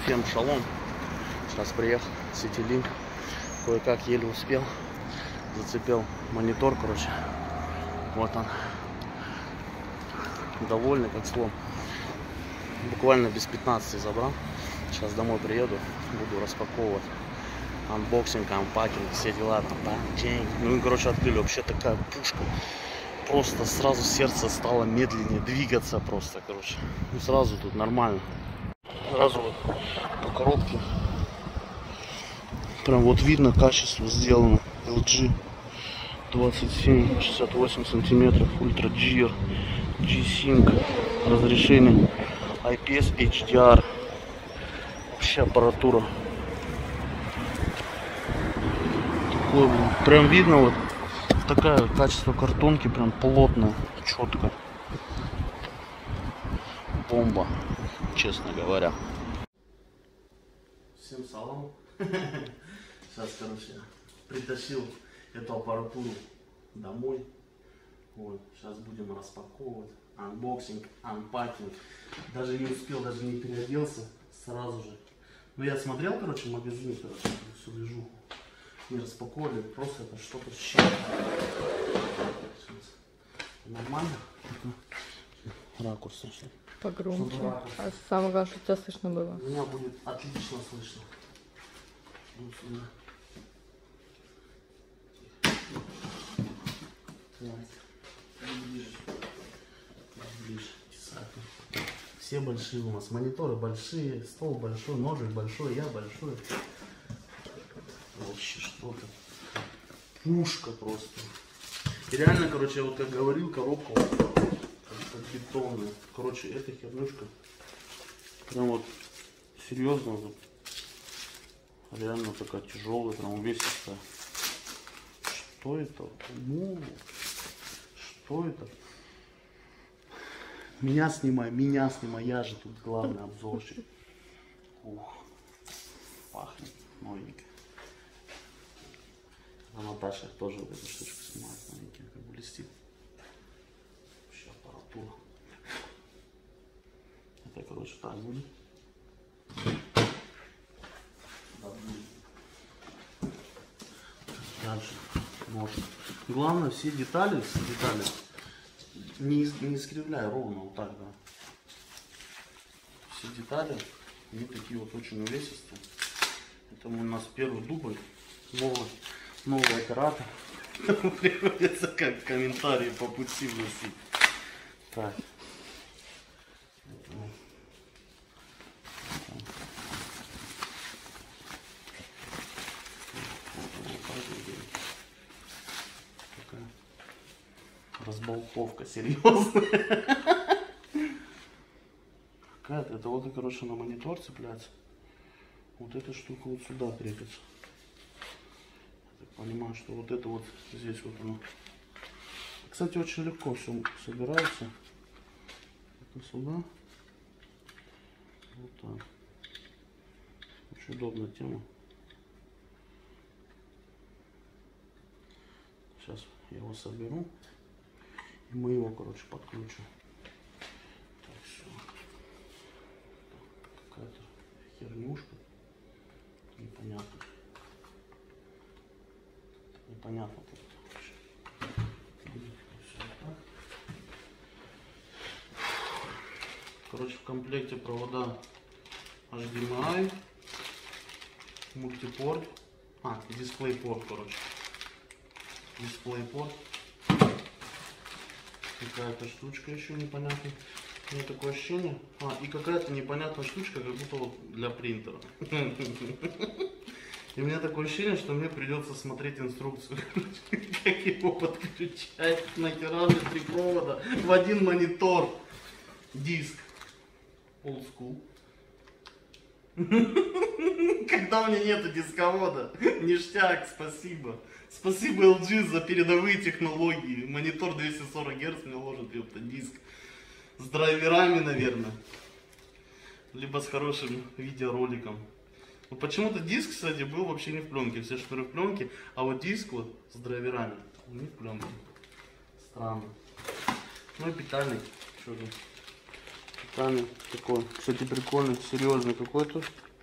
Всем шалом. Сейчас приехал Ситилинк. Кое-как еле успел. Зацепил монитор, короче. Вот он. Довольный как слон. Буквально без 15 забрал. Сейчас домой приеду. Буду распаковывать. Анбоксинг, анпакинг, все дела. Там, ну и, короче, открыли. Вообще такая пушка. Просто сразу сердце стало медленнее двигаться просто, короче. Ну сразу тут нормально. Сразу вот по коробке. Прям вот видно качество сделано. LG 27-68 сантиметров. Ультра GR G-Sync. Разрешение IPS HDR. Вообще аппаратура. Такое, блин. Прям видно вот. Такое качество картонки прям плотное, четко. Бомба, честно говоря. Всем салам. Сейчас, короче, притащил эту аппаратуру домой. Вот, сейчас будем распаковывать. Анбоксинг, анпакинг. Даже не успел, даже не переоделся сразу же. Ну я смотрел, короче, в магазине, короче, всю движуху. Не распаковали, просто это что-то щелкает. Нормально? Ракурс нашли. Погромче. А самое главное, что тебя слышно было. Меня будет отлично слышно. Ближе. Все большие у нас. Мониторы большие, стол большой, ножик большой, я большой. Вообще что-то. Пушка просто. И реально, короче, вот как говорил, коробка вот, как бетонная. Короче, эта хернюшка прям вот серьезно вот, реально такая тяжелая, прям увесистая. Что это? Ну, что это? Меня снимай, я же тут главный обзорщик. Ух, пахнет новенько. А Наташа тоже вот эту штучку снимает, маленький, как блестит. Вообще аппаратура. Это, короче, так будет. Дальше нож. Главное, все детали не искривляй, ровно вот так, да. Все детали, они такие вот очень увесистые. Это у нас первый дубль. Новый оператор. Приходится как комментарии по пути вносить. Так. Такая разболтовка серьезная. Какая-то, это вот, короче, на монитор цепляется. Вот эта штука вот сюда крепится. Понимаю, что вот это вот здесь вот оно. Кстати, очень легко все собирается. Это сюда. Вот так. Очень удобная тема. Сейчас я его соберу. И мы его, короче, подключим. Так, все. Какая-то хернюшка. Непонятно. Непонятно. Короче, в комплекте провода HDMI, мультипорт, дисплей-порт, короче. Дисплей-порт. Какая-то штучка еще непонятная. У меня такое ощущение. И какая-то непонятная штучка, как будто вот для принтера. И у меня такое ощущение, что мне придется смотреть инструкцию, как его подключать. Нахера же 3 провода в один монитор. Диск. Old school. Когда у меня нету дисковода. Ништяк, спасибо. Спасибо LG за передовые технологии. Монитор 240 Гц мне ложит, ёпта, диск. С драйверами, наверное. Либо с хорошим видеороликом. Но почему-то диск, кстати, был вообще не в пленке. Все шнуры в пленке. А вот диск вот с драйверами не в пленке. Странно. Ну и питальник. Что тут? Питальник такой. Кстати, прикольный, серьезный какой-то.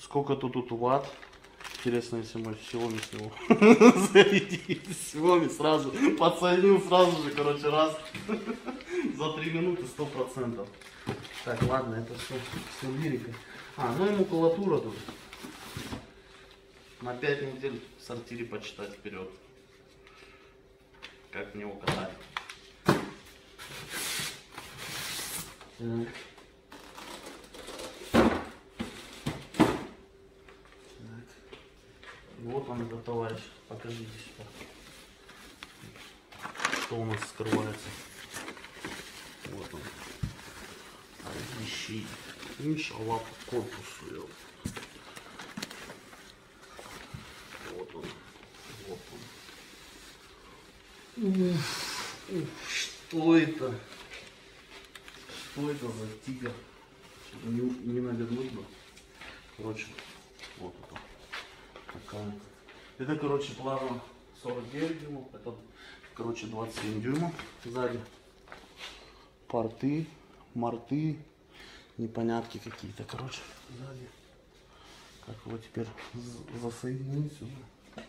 Сколько тут ватт? Интересно, если мой Xiaomi с него зарядить. Xiaomi сразу, подсоединил сразу же, короче, раз. За 3 минуты 100%. Так, ладно, это все лирика. Ну и макулатура тут. На 5 недель в сортире почитать вперед. Как в него катать. Вот он, этот товарищ. Покажите сюда. Что у нас скрывается. Вот он. Вещи. Иншаллах по корпусу. Вот он. Вот он. Что это? Что это за тигр? Не навернуть бы. Короче, вот это. Такая. Это, короче, плазма 49 дюймов. Это, короче, 27 дюймов. Сзади порты, морты, непонятки какие-то, короче, сзади. Как его теперь засоединить сюда?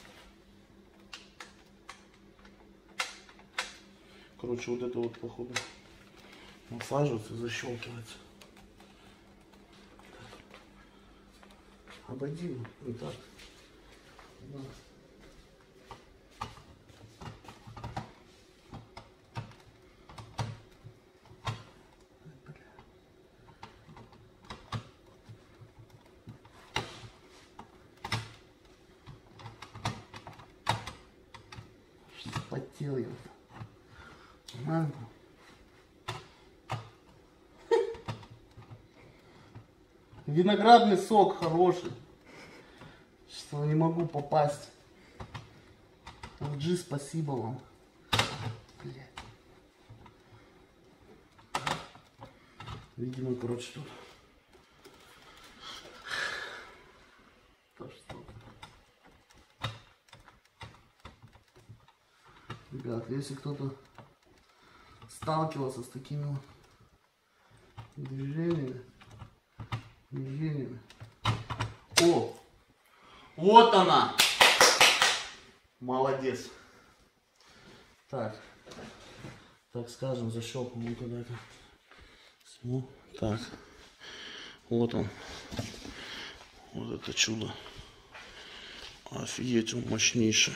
Короче, вот это вот, походу, насаживается и защелкивается. Обойди, не так. Да. Потел я. Нормально. Виноградный сок хороший. Что не могу попасть. LG, спасибо вам. Блядь. Видимо, короче, тут. То что. Ребят, если кто-то сталкивался с такими вот движениями. О! Вот она! Молодец. Так скажем, защелкнул куда-то. Так. Вот он. Вот это чудо. Офигеть, он мощнейший.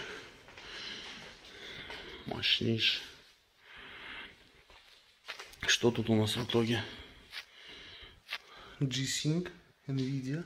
Мощнейший. Что тут у нас в итоге? G-Sync, NVIDIA.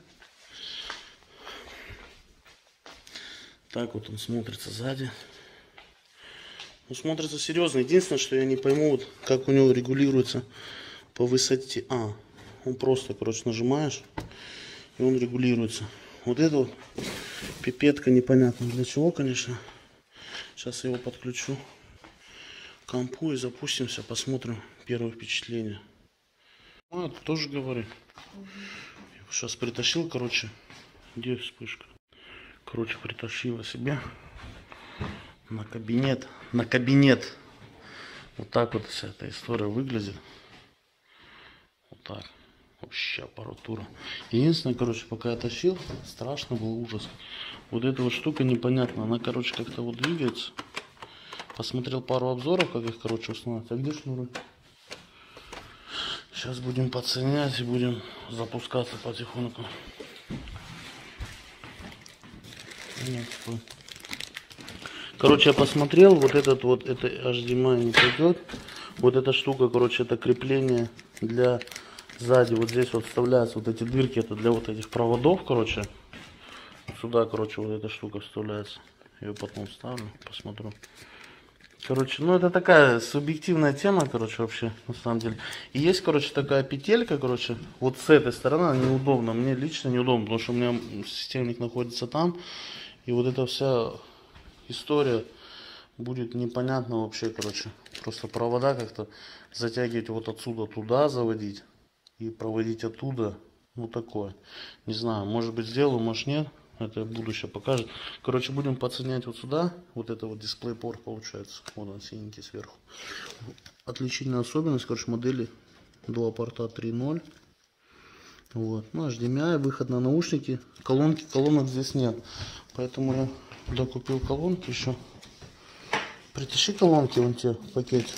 Так вот он смотрится сзади. Ну, смотрится серьезно. Единственное, что я не пойму, вот, как у него регулируется по высоте. Он просто, короче, нажимаешь, и он регулируется. Вот это вот пипетка непонятно для чего, конечно. Сейчас я его подключу к компу и запустимся, посмотрим первые впечатления. Это тоже говорю. Сейчас притащил, короче. Где вспышка? Короче, притащила себе на кабинет. Вот так вот вся эта история выглядит. Вот так. Вообще аппаратура. Единственное, короче, пока я тащил, страшно был ужас. Вот эта вот штука непонятна. Она, короче, как-то вот двигается. Посмотрел пару обзоров, как их, короче, установить. А где шнуры? Сейчас будем подсоединять и будем запускаться потихоньку. Короче, я посмотрел, вот этот вот, это HDMI не пойдет. Вот эта штука, короче, это крепление для сзади. Вот здесь вот вставляются вот эти дырки, это для вот этих проводов, короче. Сюда, короче, вот эта штука вставляется. Я ее потом вставлю, посмотрю. Короче, ну это такая субъективная тема, короче, вообще, на самом деле. И есть, короче, такая петелька, короче, вот с этой стороны она неудобна. Мне лично неудобно, потому что у меня системник находится там. И вот эта вся история будет непонятна вообще, короче. Просто провода как-то затягивать вот отсюда туда, заводить. И проводить оттуда, ну такое. Не знаю, может быть сделаю, может нет. Это будущее покажет. Короче, будем подсоединять вот сюда. Вот это вот DisplayPort получается. Вот он синенький сверху. Отличительная особенность, короче, модели 2 порта 3.0. Вот. Ну, HDMI, выход на наушники. Колонок здесь нет. Поэтому я докупил колонки еще. Притащи колонки вон те в пакете.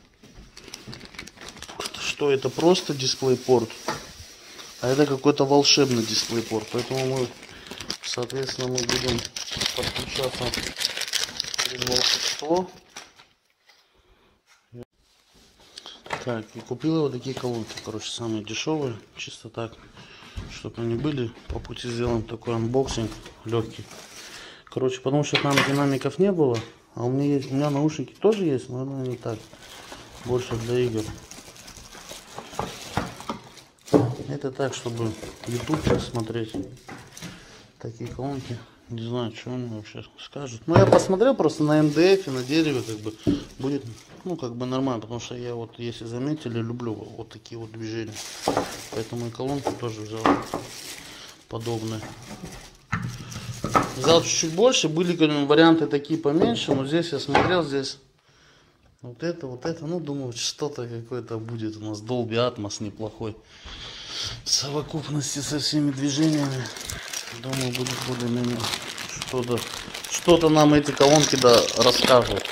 Что это? Просто дисплей-порт. А это какой-то волшебный дисплей-порт. Поэтому мы, соответственно, мы будем подключаться через волшебство. Так, и купил вот такие колонки. Короче, самые дешевые. Чисто так, чтобы они были. По пути сделаем такой анбоксинг легкий. Короче, потому что там динамиков не было. А у меня наушники тоже есть, но не так. Больше для игр. Это так, чтобы YouTube смотреть. Такие колонки. Не знаю, что они вообще скажут. Ну, я посмотрел просто на МДФ и на дереве, как бы будет, ну, как бы нормально. Потому что я вот, если заметили, люблю вот такие вот движения. Поэтому и колонки тоже взял подобные. Взял чуть-чуть больше, были варианты такие поменьше, но здесь я смотрел, здесь вот это, ну, думаю, что-то какое-то будет у нас. Dolby Atmos неплохой. В совокупности со всеми движениями, думаю, будет более-менее что-то нам эти колонки да расскажут.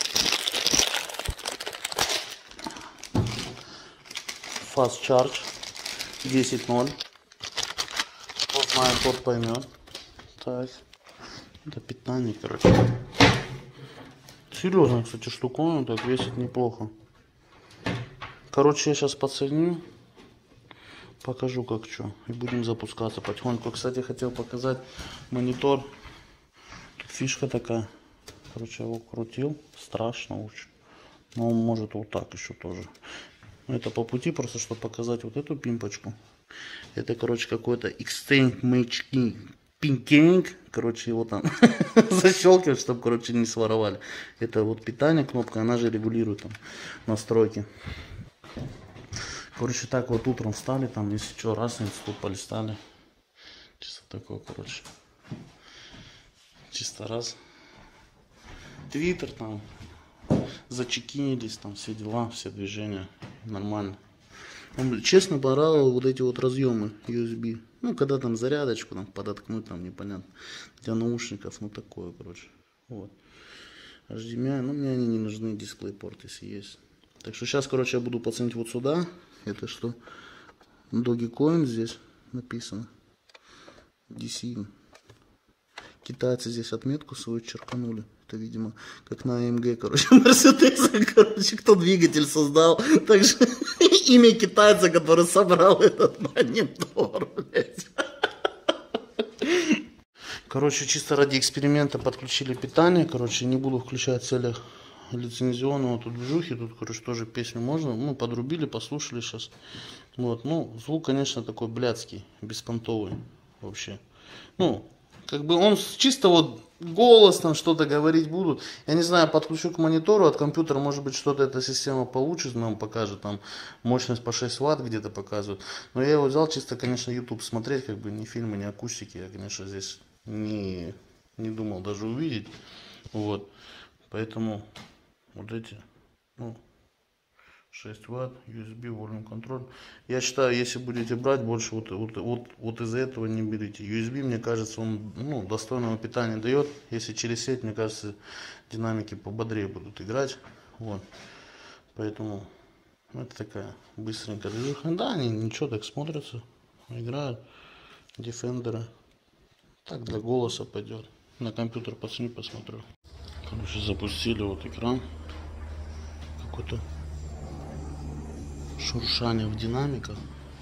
Fast Charge 10.0. Кто знает, тот поймет. Так. Это питание, короче. Серьезно, кстати, штуковина, так весит неплохо. Короче, я сейчас подсоединю. Покажу, как что. И будем запускаться потихоньку. Кстати, хотел показать монитор. Тут фишка такая. Короче, я его крутил. Страшно очень. Но он может вот так еще тоже. Это по пути, просто чтобы показать вот эту пимпочку. Это, короче, какой-то Extend Match Pinking. Короче, его там защелкивать, чтобы, короче, не своровали. Это вот питание, кнопка, она же регулирует там настройки. Короче, так вот утром встали, там, если что, раз, институт полистали. Чисто такое, короче. Чисто раз. Твиттер там. Зачекинились, там, все дела, все движения. Нормально. Честно, порадовал вот эти вот разъемы USB. Ну, когда там зарядочку там подоткнуть, там непонятно. Для наушников, ну такое, короче. Вот. HDMI, ну мне они не нужны, дисплей-порт, если есть. Так что сейчас, короче, я буду пацанить вот сюда. Это что? Dogecoin здесь написано. DC. Китайцы здесь отметку свою черканули. Это, видимо, как на AMG, короче, Мерседес, короче, кто двигатель создал. Также имя китайца, который собрал этот монитор, блядь. Короче, чисто ради эксперимента подключили питание. Короче, не буду включать в целях лицензионного тут движухи. Тут, короче, тоже песню можно. Ну, подрубили, послушали сейчас. Вот, ну, звук, конечно, такой блядский, беспонтовый вообще. Ну, как бы он чисто вот голос там что-то говорить будут. Я не знаю, подключу к монитору от компьютера, может быть, что-то эта система получит, нам покажет, там мощность по 6 Вт где-то показывает. Но я его взял чисто, конечно, YouTube смотреть, как бы ни фильмы, ни акустики. Я, конечно, здесь не думал даже увидеть. Вот. Поэтому вот эти, ну, 6 Вт, USB, volume control. Я считаю, если будете брать, больше вот из-за этого не берите. USB, мне кажется, он, ну, достойного питания дает. Если через сеть, мне кажется, динамики пободрее будут играть. Вот. Поэтому это такая быстренькая движуха. Да, они ничего так смотрятся, играют. Defender. Так для голоса пойдет. На компьютер пацаны посмотрю. Короче, запустили вот экран. Какой-то шуршание в динамиках.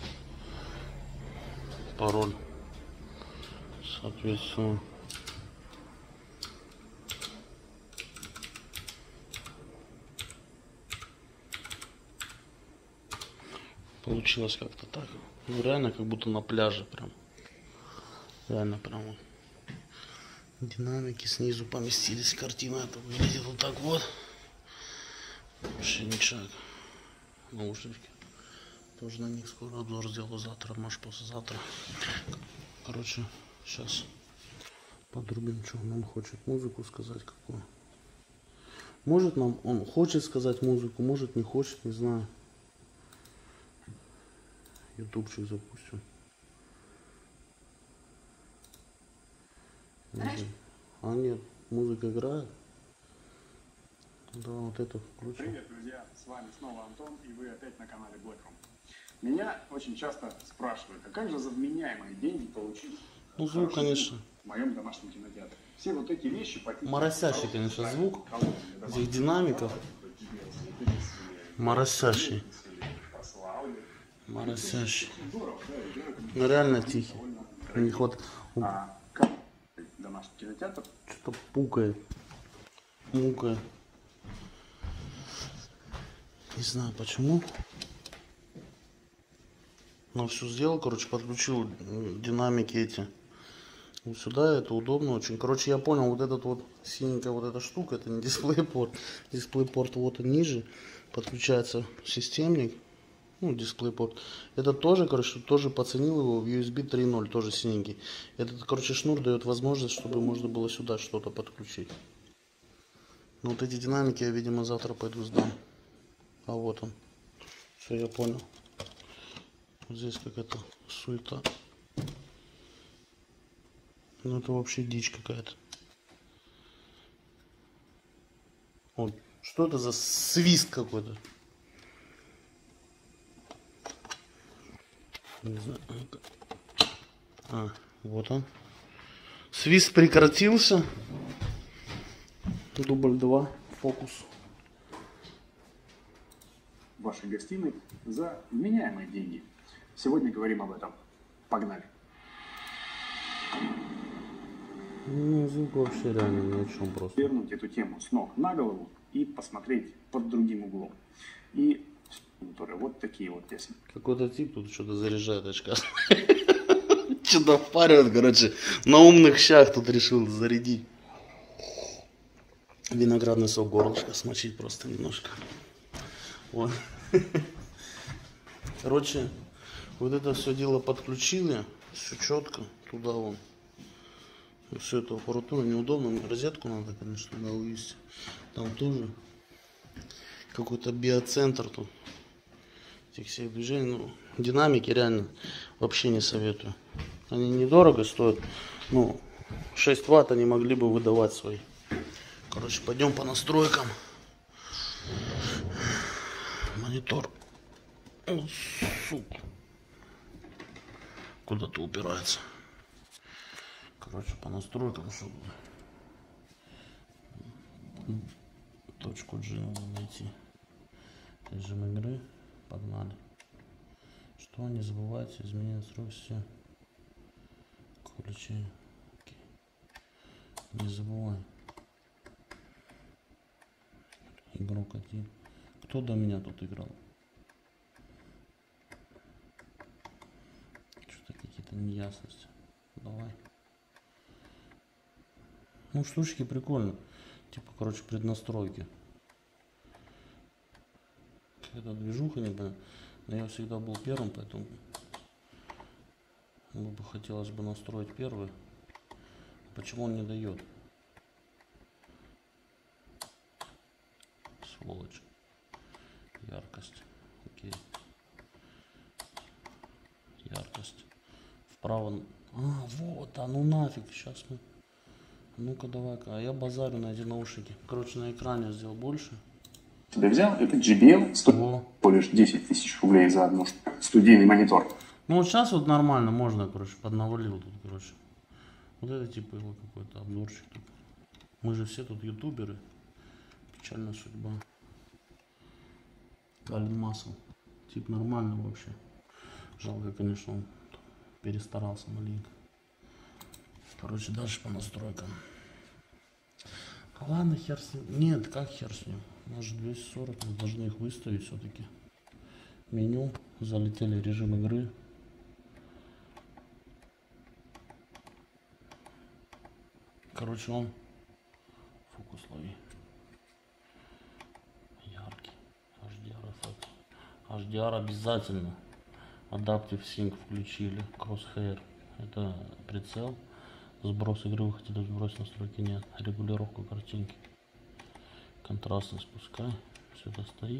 Пароль, соответственно. Получилось как-то так. Ну, реально, как будто на пляже прям. Реально прям вот. Динамики снизу поместились. Картина это выглядит вот так вот. Вообще ничего. Наушники. Тоже на них скоро обзор сделаю завтра, может послезавтра. Короче, сейчас подрубим, что он хочет музыку сказать какую. Может нам он хочет сказать музыку, может не хочет, не знаю. Ютубчик запустим. Музыка играет. Да, вот это включим. Привет, друзья! С вами снова Антон, и вы опять на канале Blackroom. Меня очень часто спрашивают, а как же за вменяемые деньги получить звук, конечно. В моем домашнем кинотеатре? Все вот эти вещи... Моросящий, конечно, звук. Этих динамиков. Моросящий. Моросящий. Но реально тихий. У них вот... А как домашний кинотеатр? Что-то пукает. Мукает. Не знаю почему. Но все сделал, короче, подключил динамики эти. Вот сюда, это удобно очень. Короче, я понял, вот этот вот синенькая вот эта штука, это не DisplayPort. DisplayPort вот он ниже. Подключается системник. Ну, DisplayPort. Это тоже, короче, тоже поценил его в USB 3.0, тоже синенький. Этот, короче, шнур дает возможность, чтобы можно было сюда что-то подключить. Но вот эти динамики я, видимо, завтра пойду сдам. А вот он. Все, я понял. Вот здесь какая-то суета. Ну это вообще дичь какая-то. Вот. Что это за свист какой-то? Не знаю. А, вот он. Свист прекратился. Дубль 2. Фокус. В вашей гостиной за вменяемые деньги. Сегодня говорим об этом. Погнали. Ну, звук вообще реально ни о чем просто. Вернуть эту тему с ног на голову и посмотреть под другим углом. И вот такие вот песни. Какой-то тип тут что-то заряжает очка. Что-то впаривает, короче. На умных щах тут решил зарядить. Виноградный сок горлышко смочить просто немножко. Вот. Короче, вот это все дело подключили. Все четко. Туда вон. Всю эту аппаратуру неудобно. Розетку надо, конечно, туда вывести. Там тоже какой-то биоцентр тут. Этих всех движений. Ну, динамики реально вообще не советую. Они недорого стоят. Ну, 6 ватт они могли бы выдавать свои. Короче, пойдем по настройкам. Монитор. О, сука. Куда-то упирается. Короче, по настройкам, чтобы точку G надо найти. Режим игры. Погнали. Что, не забывайте изменить настройки все. Включение. Окей. Не забывай. Игрок один. Кто до меня тут играл? Что-то какие-то неясности. Давай. Ну, штучки прикольно. Типа, короче, преднастройки. Какая-то движуха, не знаю. Но я всегда был первым, поэтому бы хотелось бы настроить первый. Почему он не дает? Сволочь. Яркость. Окей. Яркость. Вправо. А, вот, а ну нафиг. Сейчас мы. Ну-ка давай-ка. А я базарю на эти наушники. Короче, на экране сделал больше. Тебя взял? Это JBL. Стоит лишь 10 тысяч рублей за одну студийный монитор. Ну вот сейчас вот нормально можно, короче, поднавалил тут, короче. Вот это типа его какой-то обзорчик тут. Мы же все тут ютуберы. Печальная судьба. Калин Масл. Тип нормально вообще. Жалко, конечно, он перестарался маленько. Короче, дальше по настройкам. Ладно, хер с ним. Нет, как хер с ним? У нас же 240, мы должны их выставить все-таки. Меню. Залетели режим игры. Короче, он фокус лови. Яркий. HDR эффект. HDR обязательно. Adaptive Sync включили. Crosshair. Это прицел. Сброс игры вы хотели сбросить, настройки нет. Регулировка картинки. Контрастность пускай. Все это стоит.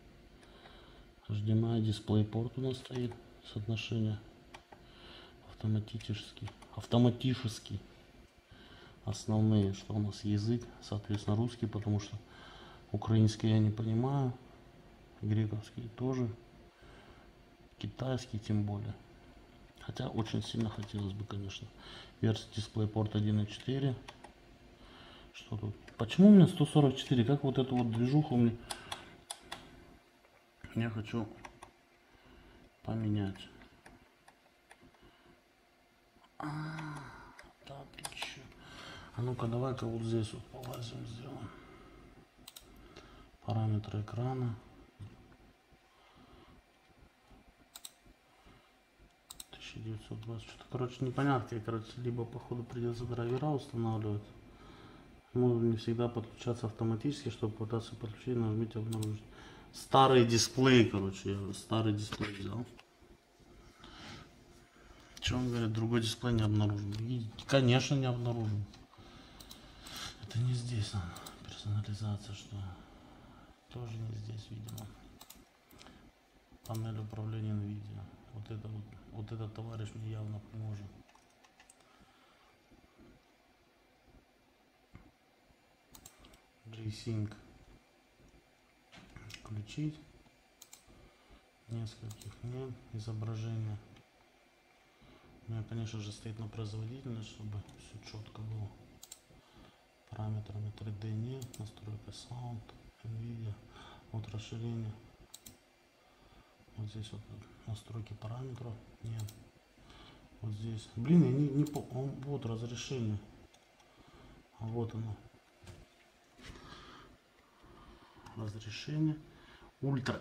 HDMI DisplayPort у нас стоит. Соотношение. Автоматический. Основные, что у нас язык, соответственно, русский, потому что украинский я не понимаю, грековский тоже, китайский тем более. Хотя очень сильно хотелось бы, конечно, версия DisplayPort 1.4. Что тут? Почему у меня 144? Как вот эту вот движуху мне... Я хочу поменять. Да ты чё? А ну-ка давай-ка вот здесь вот полазим, сделаем. Параметры экрана. 1920. Что-то, короче, непонятно. Короче, либо походу придется драйвера устанавливать. Можно не всегда подключаться автоматически, чтобы пытаться подключить, нажмите обнаружить. Старый дисплей, короче, я старый дисплей взял. Что он говорит, другой дисплей не обнаружен? И, конечно, не обнаружен. Это не здесь надо. Персонализация, что? Тоже не здесь, видимо. Панель управления NVIDIA. Вот этот товарищ мне явно поможет. FreeSync. Включить. Нескольких нет. Изображения. У меня, конечно же, стоит на производительность, чтобы все четко было. Параметрами 3D нет. Настройка Sound, NVIDIA. Вот расширение. Вот здесь вот настройки параметров нет. Вот здесь. Блин, я не вот разрешение. А вот оно. Разрешение. Ультра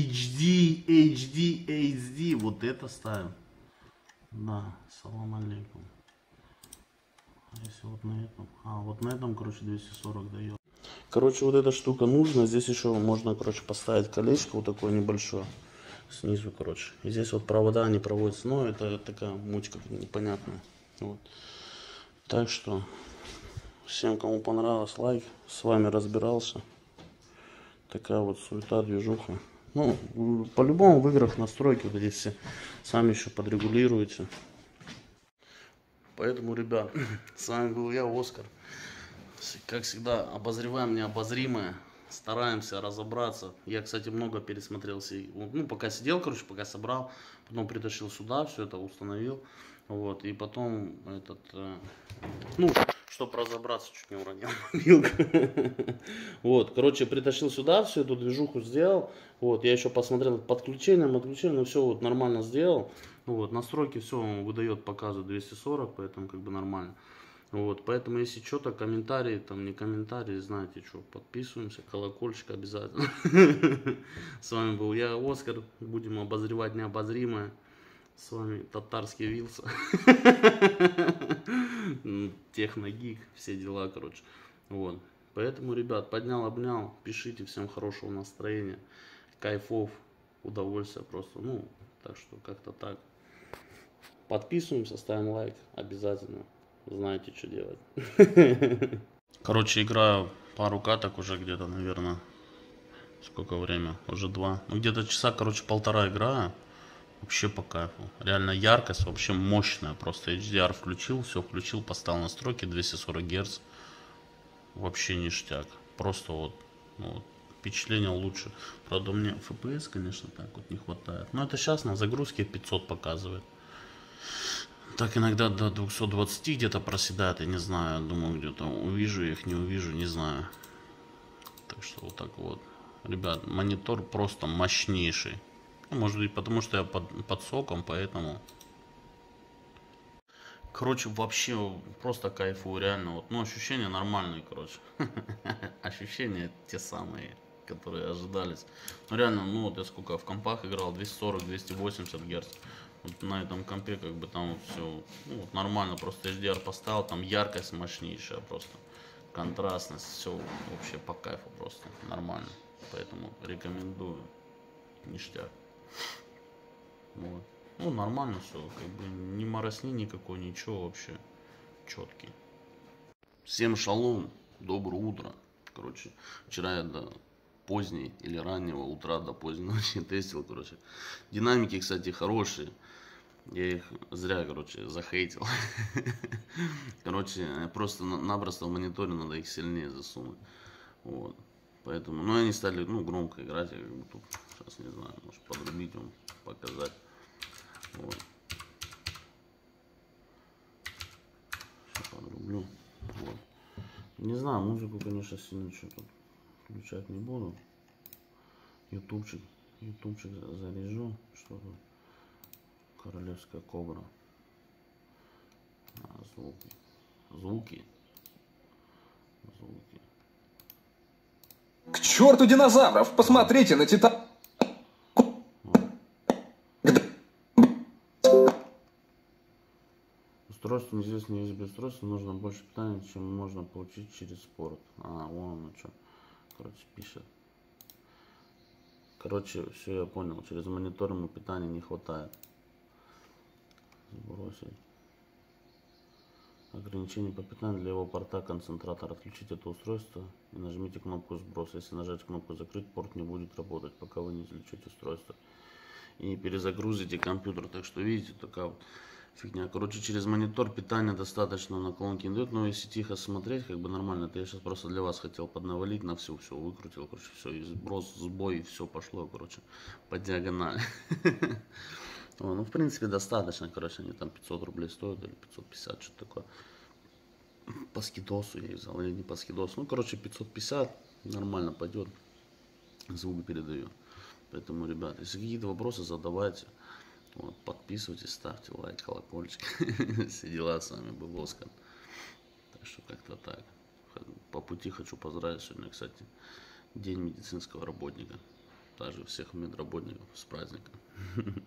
HD. Вот это ставим. Да, салам алейкум. А если вот на этом? А, вот на этом, короче, 240 дает. Короче, вот эта штука нужна. Здесь еще можно, короче, поставить колечко вот такое небольшое. Снизу, короче. И здесь вот провода они проводятся. Но это такая муть непонятная. Вот. Так что, всем, кому понравилось, лайк. С вами разбирался. Такая вот суета, движуха. Ну, по-любому в играх настройки вот эти все сами еще подрегулируете. Поэтому, ребят, с вами был я, Оскар. Как всегда, обозреваем необозримое. Стараемся разобраться. Я, кстати, много пересмотрел. Ну, пока сидел, короче, пока собрал. Потом притащил сюда, все это установил. Вот, и потом ну, чтобы разобраться, чуть не уронил мобилку. Вот, короче, притащил сюда, всю эту движуху сделал. Вот, я еще посмотрел подключение, отключение, все вот нормально сделал. Вот, настройки все выдает, показывает 240, поэтому как бы нормально. Вот, поэтому если что-то, комментарии, там не комментарии, знаете что, подписываемся, колокольчик обязательно. С вами был я, Оскар, будем обозревать необозримое. С вами татарский Вилса. Техногик, все дела, короче. Вот. Поэтому, ребят, поднял, обнял. Пишите, всем хорошего настроения, кайфов, удовольствия просто. Ну, так что как-то так. Подписываемся, ставим лайк обязательно. Знаете, что делать. Короче, играю пару каток уже где-то, наверное. Сколько время? Уже 2. Ну, где-то часа, короче, 1,5 играю. Вообще по кайфу. Реально яркость вообще мощная. Просто HDR включил, все включил, поставил настройки 240 Гц. Вообще ништяк. Просто вот, ну, вот впечатление лучше. Правда, у меня FPS, конечно, так вот не хватает. Но это сейчас на загрузке 500 показывает. Так иногда до 220 где-то проседает, я не знаю. Думаю, где-то увижу их, не увижу, не знаю. Так что вот так вот. Ребят, монитор просто мощнейший. Может быть, потому что я под соком, поэтому. Короче, вообще просто кайфую, реально. Вот, ну, ощущения нормальные, короче. Ощущения те самые, которые ожидались. Ну, реально, ну, вот я сколько в компах играл, 240-280 Гц. Вот на этом компе, как бы там все, ну, вот нормально, просто HDR поставил, там яркость мощнейшая просто. Контрастность, все вообще по кайфу просто, нормально. Поэтому рекомендую. Ништяк. Вот. Ну, нормально все, как бы ни моросни никакой, ничего вообще, четкий. Всем шалом, доброе утро. Короче, вчера я до поздней или раннего утра до поздней ночи тестил, короче. Динамики, кстати, хорошие. Я их зря, короче, захейтил. Короче, просто-напросто в мониторе надо их сильнее засунуть. Вот. Поэтому, ну, они стали, ну, громко играть. Я как бы тут, сейчас не знаю, может подрубить вам, показать. Вот. Сейчас подрублю. Вот. Не знаю, музыку, конечно, сильно что тут включать не буду. Ютубчик заряжу. Что тут? Королевская кобра. Звуки. К черту динозавров! Посмотрите на Титан. Устройство неизвестно USB устройство, нужно больше питания, чем можно получить через спорт. Вон оно что. Короче, пишет. Короче, все я понял. Через монитор ему питания не хватает. Сбросить. Ограничение по питанию для его порта концентратор. Отключите это устройство и нажмите кнопку сброс. Если нажать кнопку закрыть, порт не будет работать, пока вы не извлечете устройство и не перезагрузите компьютер. Так что видите, такая вот фигня. Короче, через монитор питание достаточно наклонки не дает, но если тихо смотреть, как бы нормально. Это я сейчас просто для вас хотел поднавалить на все выкрутил, короче, все, и сброс, сбой, и все пошло, короче, по диагонали. Ну, в принципе, достаточно, короче, они там 500 рублей стоят, или 550, что-то такое. По скидосу я их взял, или не по скидосу. Ну, короче, 550, нормально пойдет, звук передаю. Поэтому, ребят, если какие-то вопросы, задавайте. Вот, подписывайтесь, ставьте лайк, колокольчик. Все дела, с вами был Оскар. Так что как-то так. По пути хочу поздравить сегодня, кстати, День медицинского работника. Также всех медработников с праздником.